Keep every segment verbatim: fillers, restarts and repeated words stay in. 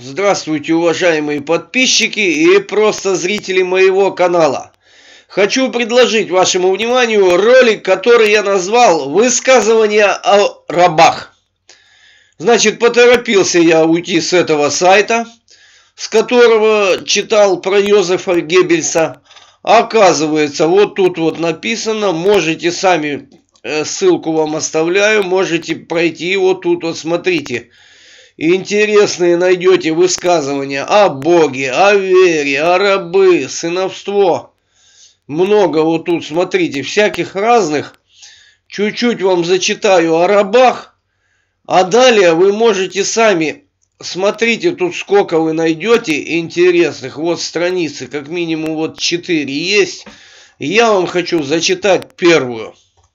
Здравствуйте, уважаемые подписчики и просто зрители моего канала. Хочу предложить вашему вниманию ролик, который я назвал «Высказывания о рабах». Значит, поторопился я уйти с этого сайта, с которого читал про Йозефа Геббельса. Оказывается, вот тут вот написано, можете сами, ссылку вам оставляю, можете пройти, вот тут вот смотрите. Интересные найдете высказывания о Боге, о вере, о рабы, сыновство. Много вот тут, смотрите, всяких разных. Чуть-чуть вам зачитаю о рабах. А далее вы можете сами, смотрите, тут сколько вы найдете интересных. Вот страницы, как минимум вот четыре есть. Я вам хочу зачитать первую.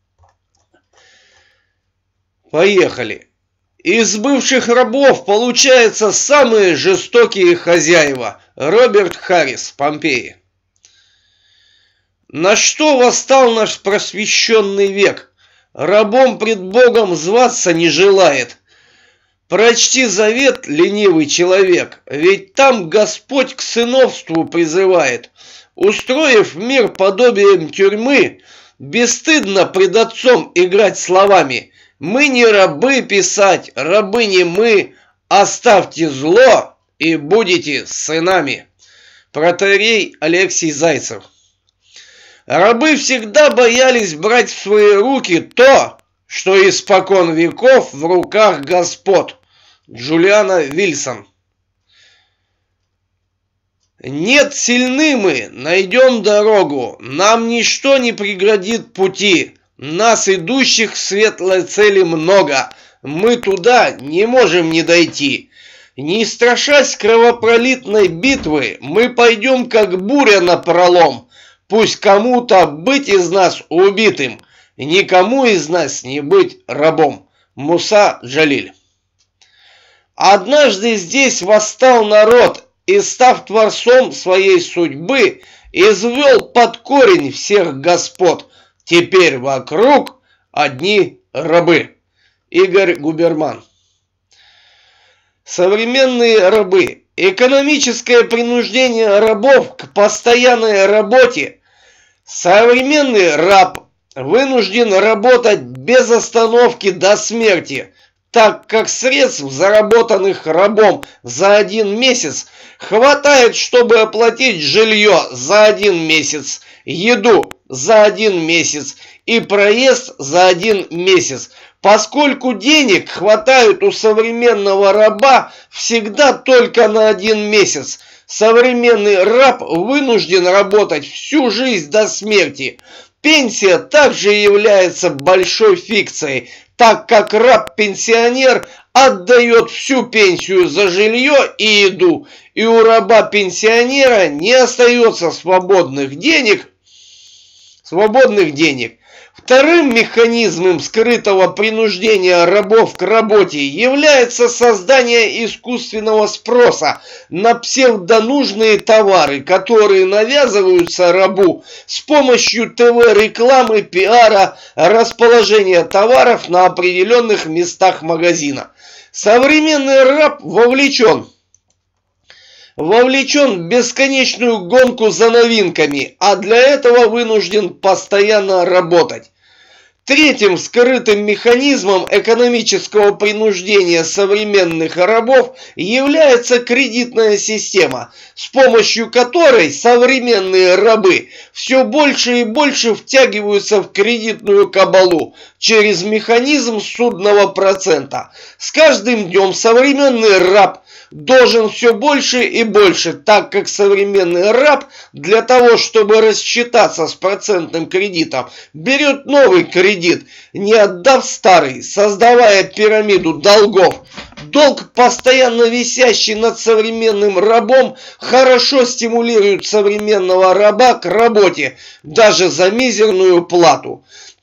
Поехали. Из бывших рабов получаются самые жестокие хозяева. Роберт Харрис, Помпеи. На что восстал наш просвещенный век? Рабом пред Богом зваться не желает. Прочти завет, ленивый человек, ведь там Господь к сыновству призывает. Устроив мир подобием тюрьмы, бесстыдно пред отцом играть словами. Мы не рабы писать, рабы не мы, оставьте зло и будете сынами. Протоиерей Алексий Зайцев. Рабы всегда боялись брать в свои руки то, что испокон веков в руках господ. Джулиана Вильсон. Нет, сильны мы, найдем дорогу, нам ничто не преградит пути. Нас, идущих к светлой цели, много, мы туда не можем не дойти. Не страшась кровопролитной битвы, мы пойдем как буря напролом. Пусть кому-то быть из нас убитым, никому из нас не быть рабом. Муса Джалиль. Однажды здесь восстал народ и, став творцом своей судьбы, извел под корень всех господ. Теперь вокруг одни рабы. Игорь Губерман. Современные рабы. Экономическое принуждение рабов к постоянной работе. Современный раб вынужден работать без остановки до смерти, так как средств, заработанных рабом за один месяц, хватает, чтобы оплатить жилье за один месяц, еду за один месяц и проезд за один месяц, поскольку денег хватает у современного раба всегда только на один месяц. Современный раб вынужден работать всю жизнь до смерти. Пенсия также является большой фикцией, так как раб-пенсионер отдает всю пенсию за жилье и еду, и у раба-пенсионера не остается свободных денег, свободных денег. Вторым механизмом скрытого принуждения рабов к работе является создание искусственного спроса на псевдонужные товары, которые навязываются рабу с помощью ТВ-рекламы, пиара, расположения товаров на определенных местах магазина. Современный раб вовлечен вовлечен в бесконечную гонку за новинками, а для этого вынужден постоянно работать. Третьим скрытым механизмом экономического принуждения современных рабов является кредитная система, с помощью которой современные рабы все больше и больше втягиваются в кредитную кабалу через механизм судного процента. С каждым днем современный раб должен все больше и больше, так как современный раб для того, чтобы рассчитаться с процентным кредитом, берет новый кредит, не отдав старый, создавая пирамиду долгов. Долг, постоянно висящий над современным рабом, хорошо стимулирует современного раба к работе, даже за мизерную плату.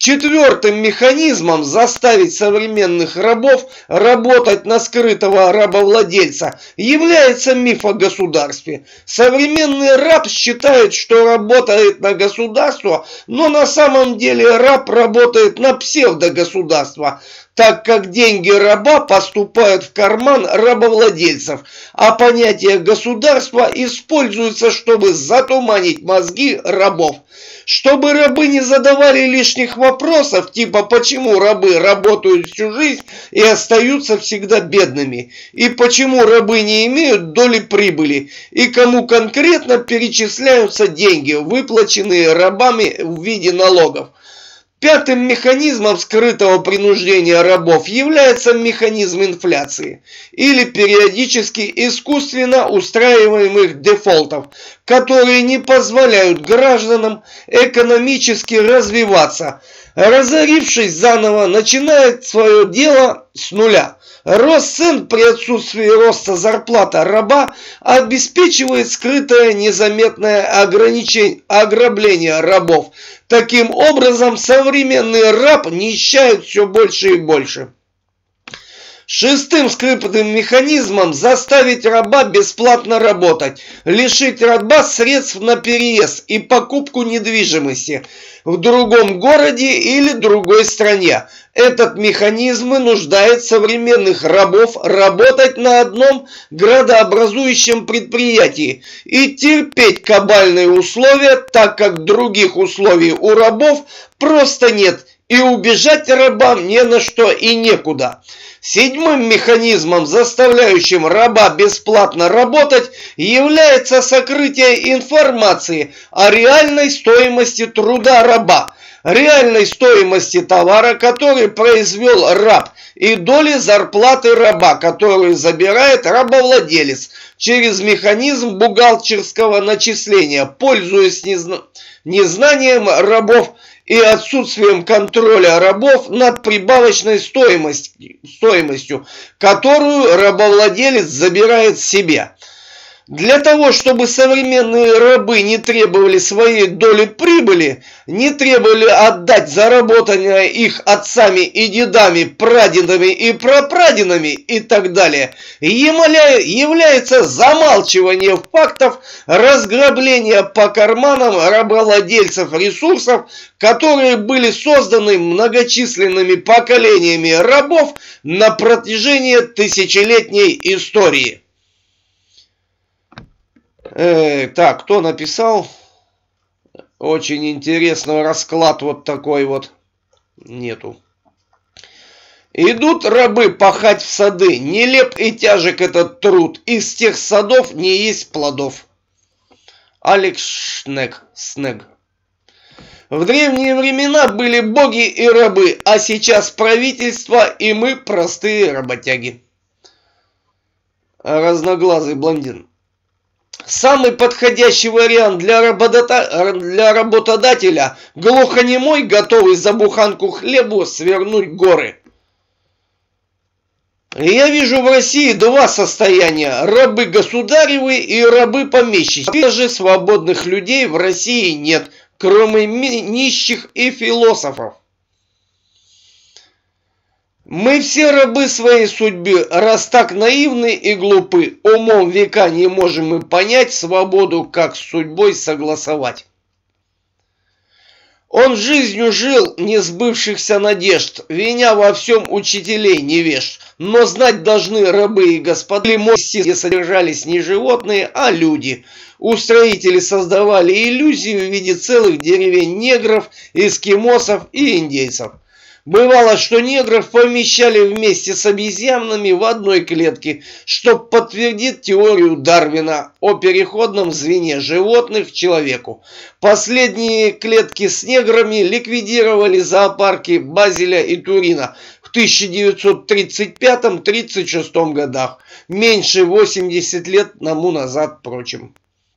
Четвертым механизмом заставить современных рабов работать на скрытого рабовладельца является миф о государстве. Современный раб считает, что работает на государство, но на самом деле раб работает на псевдогосударство, так как деньги раба поступают в карман рабовладельцев, а понятие государства используется, чтобы затуманить мозги рабов. Чтобы рабы не задавали лишних вопросов, типа почему рабы работают всю жизнь и остаются всегда бедными, и почему рабы не имеют доли прибыли, и кому конкретно перечисляются деньги, выплаченные рабами в виде налогов. Пятым механизмом скрытого принуждения рабов является механизм инфляции или периодически искусственно устраиваемых дефолтов, которые не позволяют гражданам экономически развиваться. Разорившись заново, начинает свое дело с нуля. Рост цен при отсутствии роста зарплаты раба обеспечивает скрытое незаметное ограничение, ограбление рабов. Таким образом, современный раб нищает все больше и больше. Шестым скрытым механизмом заставить раба бесплатно работать, лишить раба средств на переезд и покупку недвижимости в другом городе или другой стране. Этот механизм вынуждает современных рабов работать на одном градообразующем предприятии и терпеть кабальные условия, так как других условий у рабов просто нет, и убежать рабам не на что и некуда. Седьмым механизмом, заставляющим раба бесплатно работать, является сокрытие информации о реальной стоимости труда раба, реальной стоимости товара, который произвел раб, и доли зарплаты раба, которую забирает рабовладелец через механизм бухгалтерского начисления, пользуясь незна... незнанием рабов и отсутствием контроля рабов над прибавочной стоимостью, стоимостью, которую рабовладелец забирает себе. Для того, чтобы современные рабы не требовали своей доли прибыли, не требовали отдать заработанное их отцами и дедами, прадедами и прапрадедами и так далее, является замалчивание фактов разграбления по карманам рабовладельцев ресурсов, которые были созданы многочисленными поколениями рабов на протяжении тысячелетней истории. Э, так, кто написал? Очень интересный расклад вот такой вот. Нету. Идут рабы пахать в сады. Нелеп и тяжек этот труд. Из тех садов не есть плодов. Алекс Шнег. Снег. В древние времена были боги и рабы, а сейчас правительство и мы простые работяги. Разноглазый блондин. Самый подходящий вариант для, работода... для работодателя – глухонемой, готовый за буханку хлебу свернуть горы. Я вижу в России два состояния – рабы государевы и рабы помещичьи. Даже свободных людей в России нет, кроме нищих и философов. Мы все рабы своей судьбы, раз так наивны и глупы, умом века не можем мы понять свободу, как с судьбой согласовать. Он жизнью жил не сбывшихся надежд, виня во всем учителей невежд. Но знать должны рабы и господа, где содержались не животные, а люди. Устроители создавали иллюзии в виде целых деревень негров, эскимосов и индейцев. Бывало, что негров помещали вместе с обезьянами в одной клетке, чтобы подтвердить теорию Дарвина о переходном звене животных к человеку. Последние клетки с неграми ликвидировали зоопарки Базеля и Турина в тысяча девятьсот тридцать пятом — тридцать шестом годах, меньше восьмидесяти лет тому назад, впрочем.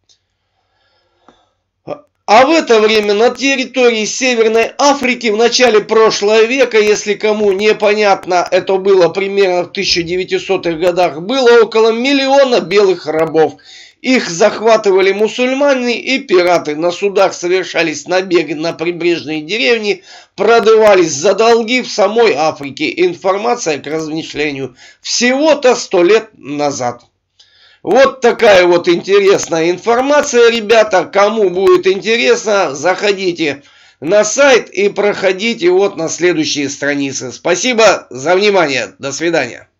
А в это время на территории Северной Африки в начале прошлого века, если кому непонятно, это было примерно в тысяча девятисотых годах, было около миллиона белых рабов. Их захватывали мусульмане и пираты. На судах совершались набеги на прибрежные деревни, продавались за долги в самой Африке. Информация к размышлению. Всего-то сто лет назад. Вот такая вот интересная информация, ребята. Кому будет интересно, заходите на сайт и проходите вот на следующие страницы. Спасибо за внимание. До свидания.